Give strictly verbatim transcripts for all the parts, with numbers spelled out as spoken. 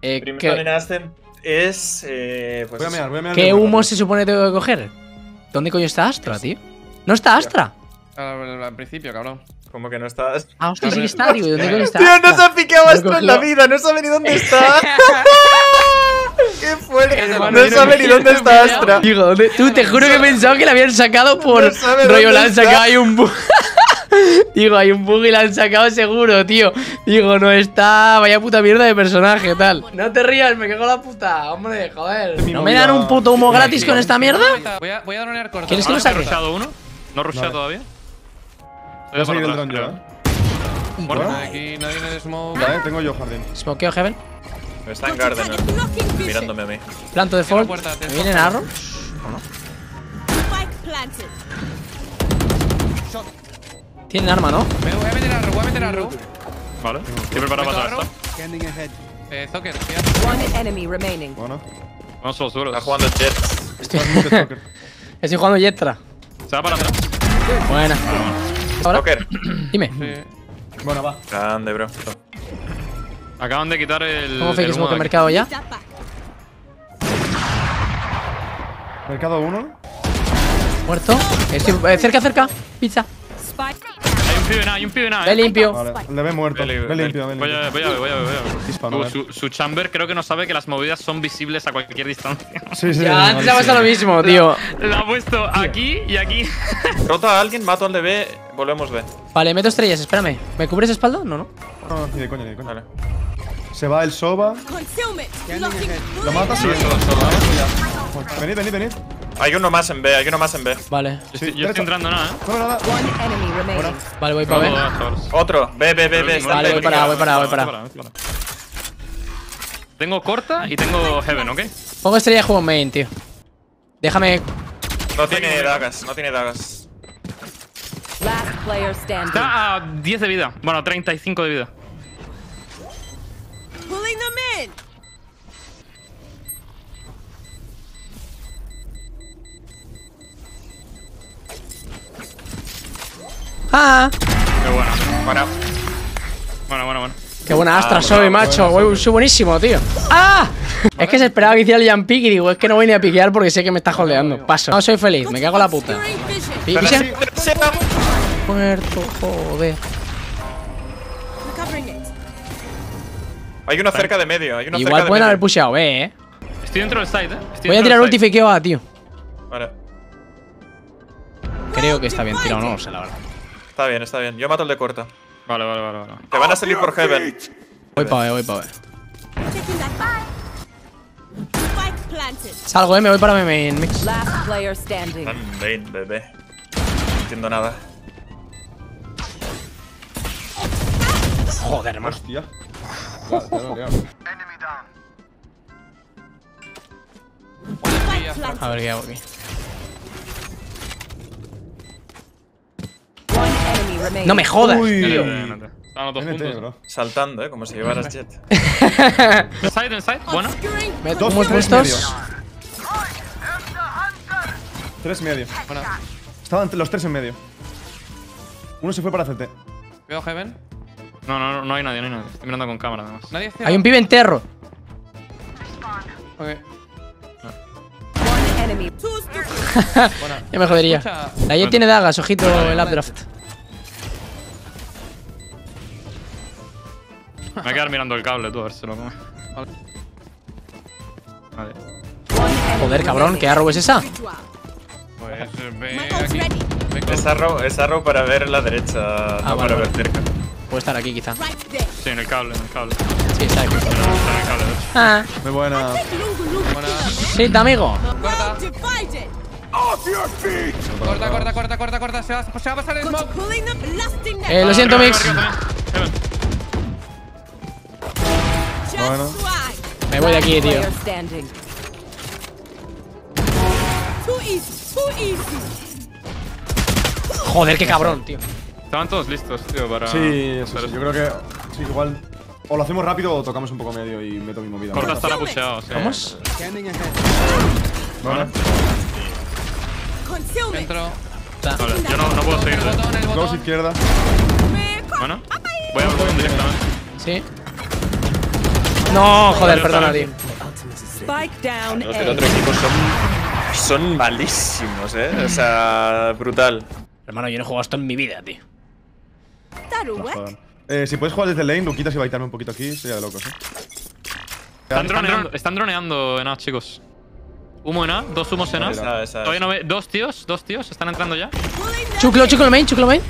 Eh, Primero ¿qué, en Ascent es. Eh, pues Voy a mear, voy a mear. ¿Qué humo se supone que tengo que coger? ¿Dónde coño está Astra, tío? ¿No está Astra? Al, al principio, cabrón. Como que no estás. Ah, hostia, sí que está, tío. ¿Dónde coño está Tío, Astra? no se ha picado Lo he Astra en la cogido. vida, no sabe ni dónde está. ¡Qué fuerte! No No sabe ni dónde está Astra. Digo, ¿dónde? Tú, te juro que he pensado que la habían sacado por No sabe rollo, dónde la han está. sacado, hay un bug. Digo, hay un bug y la han sacado seguro, tío. Digo, no está. Vaya puta mierda de personaje, tal. No te rías, me cago en la puta, hombre, joder. ¿No me dan un puto humo gratis con esta mierda? Voy a, voy a dronear corto. ¿Quieres que lo ¿Has saque? rusheado uno? ¿No rushea Vale. todavía? Voy a seguir el Estoy dron yo, por eh. Bueno, Bueno. Aquí nadie me smoke. Vale, tengo yo jardín. Smokeo Heaven. Está en Garden, mirándome a mí. Planto de Cierra default. puerta, te ¿Me vienen arrows? ¿O no? Tienen arma, ¿no? Me voy a meter arrow, voy a meter arrow. vale. Estoy preparado para ¿Meto esta. arrow? Eh, Zocker, cuidado. One enemy remaining. Bueno. Vamos a los duros. Está jugando Jet. Estoy, Stalker. estoy jugando Yetra. Se va para atrás. Buena. Ahora, Joker. dime. Sí. Bueno, va. Grande, bro. Acaban de quitar el. ¿Cómo fake el humo smoke de en aquí. mercado ya? Mercado uno. Muerto. Estoy, eh, cerca, cerca. Pizza. Hay un pibe nada, hay un pibe nada. Ve eh. limpio. Vale, le ve muerto. Ve, Ve ve, limpio, ve Voy a limpio. voy a ver, voy a ver, voy a ver. Disparo, Uh, a ver. su, su chamber creo que no sabe que las movidas son visibles a cualquier distancia. Sí, sí. Ya, vale, antes ha sí. pasado lo mismo, tío. La ha puesto aquí y aquí. Rota a alguien, mato al de B, volvemos B. Vale, meto estrellas, espérame. ¿Me cubres espalda? No, no. No, no, ni de coña, ni de coña. Vale. Se va el Soba. Lo mata, sí. Venid, venid, venid. Hay uno más en B, hay uno más en B. Vale. Yo estoy, yo estoy entrando nada, eh. No, nada. One enemy remaining. Vale, voy para ver. Todo, chavales. Otro, B, B, B, B. Está Vale, en voy B. para, voy para, voy para. Vete vete Tengo corta y tengo heaven, ¿ok? Pongo estrella y juego main, tío. Déjame. No tiene dagas, no tiene dagas. Last player standing. Está a diez de vida. Bueno, treinta y cinco de vida. Ah, Qué buena. Bueno, Bueno, bueno, bueno. qué buena Astra Ah, soy, bueno, macho. Voy- soy buenísimo, tío. ¡Ah! Es que se esperaba que hiciera el jump pick y digo, es que no voy ni a piquear porque sé que me está holdeando. Paso. No soy feliz, me cago en la puta. Pi- pero pisa. sí, sí, vamos. Muerto, joder. Hay uno cerca de medio, hay uno Igual cerca de pueden haber medio. pusheado B, eh. Estoy dentro del site, eh. Estoy Voy a dentro tirar del ulti y site. fakeo A, tío. Vale, Creo que está bien tirado, no lo sé, la verdad. está bien, está bien. Yo mato el de corta. Vale, vale, vale, vale. Te van a salir por Heaven. Voy para B, voy para B. Salgo, eh, me voy para mi main mix. Last player standing. Tan bien, bebé. No entiendo nada. Joder, hermano. Hostia. Ya, ya, ya, ya. A ver qué hago aquí. One enemy remaining. No me jodas, Uy. tío. N T. Estaban los dos N T, juntos. bro. Saltando, eh, como si llevaras Jet. Inside, inside. Bueno. Me Dos, humos tres puestos. Tres y medio. Bueno, Estaban los tres en medio. Uno se fue para C T. veo Heaven. No, no, no, no hay nadie, no hay nadie. Estoy mirando con cámara, además. Nadie hace. Hay un pibe enterro. Ok. One enemy. Ya me jodería. Escucha. La Jet tiene dagas, ojito el updraft. Me voy a quedar mirando el cable, tú, a ver si se lo come. Vale. Vale. One enemy Joder, cabrón, remaining. ¿qué arrow es esa? Pues ve aquí. Ve con- Es arrow, es arrow para ver la derecha, no vale, para vale. ver cerca. Puede estar aquí, quizá. Sí, en el cable, en el cable. Sí, está aquí. Está en el cable, de hecho. Ah, Muy buena. Buena. sí, está, amigo. Corta. Corta, corta, corta, corta, corta. Se va, se va a pasar el smoke. Eh, lo siento, Arriba, Mix. arriba también. Heaven. Bueno. Me voy de aquí, tío. Player standing. Joder, qué cabrón, tío. Estaban todos listos, tío, para. Sí, eso para sí. Yo creo que. Sí, igual. O lo hacemos rápido o tocamos un poco medio y meto mi movida. Corta estará pusheado, sí. ¿Vamos? Vale. Dentro. Vale, yo no, no puedo seguir. El botón, el Close botón. izquierda. Bueno, voy a botón directamente. Sí. No, joder, perdona, tío. Spike down Los del A. otro equipo son. Son malísimos, eh. O sea, brutal. Hermano, yo no he jugado esto en mi vida, tío. Joder. Eh, si puedes jugar desde lane, Luquitas y baitarme un poquito aquí, sería de locos, eh. Están droneando, están droneando en A, chicos. Humo en A, dos humos en A. Esa, esa, Todavía no ve. Dos tíos, dos tíos, están entrando ya. Chuclo, chuclo main, chuclo main.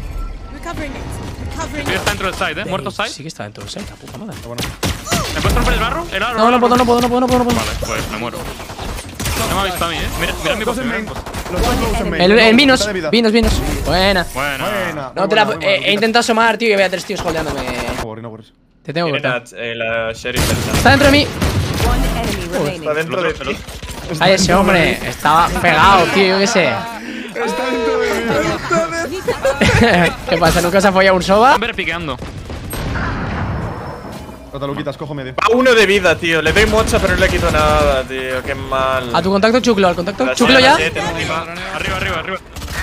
El tío está dentro del side, eh. Muerto side. Sí que está dentro del site, la puta madre. ¿Me puedes romper el barro? El barro. No, no puedo, no puedo, no puedo, no puedo, no puedo. Vale, pues me muero. No me ha visto a mí, eh. Mira, mira mi Dos en poste, main. mira mi poste. Los dos close en main. El, el Vinos, Mitad de vida. Vinos, Vinos. Buena. Bueno. Buena. No muy te la. buena, muy buena, eh, he Luquitas. intentado asomar, tío, y había tres tíos holdeándome. No worry, no worries. Te tengo que Miren cortar. a eh, la Sheriff. del- Está dentro de mí. One enemy remaining. Está dentro de El otro, ti. el Ay, ese hombre. Estaba pegado, tío, yo qué sé. Está dentro de mí. ¿Qué pasa? ¿Nunca se ha follado un soba? Están piqueando. Rota, Luquitas, cojo medio. Va uno de vida, tío. Le doy mocha, pero no le quito nada, tío. Qué mal. A tu contacto, chuclo, al contacto. La Chuclo ya. siete encima. Arriba, arriba, arriba.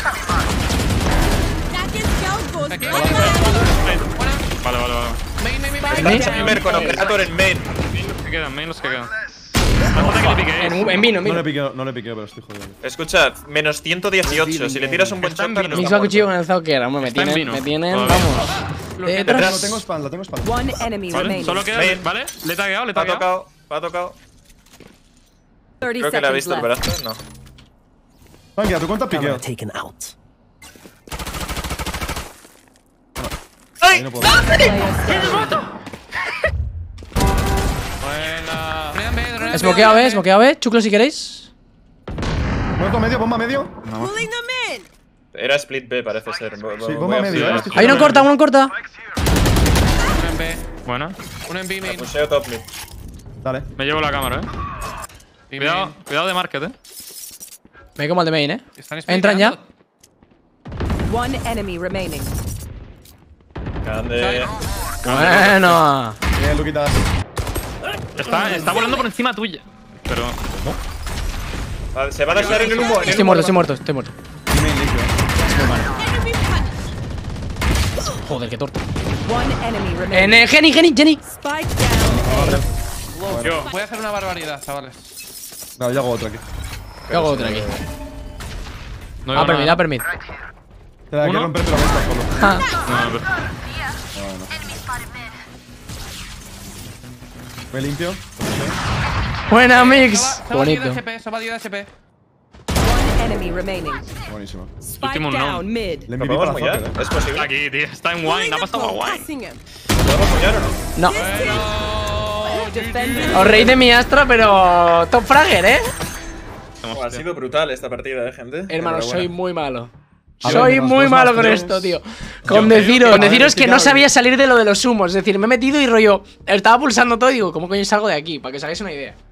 Vale, vale, vale. Está Chamber con Operator en main. Main los que quedan, main los que quedan. No falta que le pique, En, eh. en vino, en No vino. le piqueo, no le piqueo, pero estoy jodido. Escucha, menos ciento dieciocho. Si le tiras un buen Está en chamber, vino. nos Mix da va cuchillo muerto. con el Zucker. Hombre, me Está en tienen, vino. me tienen, Todavía. vamos. Detrás, Detrás. lo tengo spam, la tengo spam. One enemy Vale, remaining. solo queda. Main. Vale, le he tagueado, le he Va tagueado. tocado, va tocado. thirty Creo que le ha seconds visto el left. brazo. No. Tranquila, tu cuenta piqueo. Ahí no puedo. Buena. Smokeado, eh, smokeado, eh. Chuclo si queréis. Muerto medio, bomba medio. Era split B, parece ser. Voy- Sí, voy bomba a medio, pillar. eh. Estoy Hay uno en corta, uno en corta. Uno en B. Buena. Uno en B main. Puseo top mid. Dale. Me llevo la cámara, eh. B Cuidado, main. cuidado de market, eh. Me como al de main, eh. Están Entran ya. spliteando. One enemy remaining. Grande. Bueno. Bien, Luquitas. Está, está volando por encima tuya. Pero. Vale, se va a dashear en el humo. en el Estoy humo. muerto, estoy muerto, estoy muerto. Dime limpio. Joder, qué torta. One enemy En remaining. eh, Jenny, Jenny, Jenny. Spike down Yo. Voy a hacer una barbaridad, chavales. No, yo hago otra aquí. Yo hago otra aquí. No Ah, digo permit, nada. ah, permit. Te la quiero ¿Uno? romper, pero me estás solo. Ah. No, no, Me limpio. Buena mix. Soba- Qué Soba diez de bonito. H P, Soba diez de H P. One enemy remaining. Buenísimo. Spike Último no. down mid. Le ¿Lo envié podemos para mollar? Zucker, eh. ¿Es posible? Aquí, tío. Está en wine. Ha pasado a wine. ¿Lo podemos mollar o no? No. Defending. Os reís de mi Astra, pero. Top fragger, eh. Oh, ha sido brutal esta partida, eh, gente. Hermano, soy Enhorabuena. muy malo. A ver, Soy menos muy dos malo más con tres. esto, tío. Con Yo- deciros, yo- con deciros que no Claro. sabía salir de lo de los humos. Es decir, me he metido y rollo. Estaba pulsando todo y digo, ¿cómo coño salgo de aquí? Para que os hagáis una idea.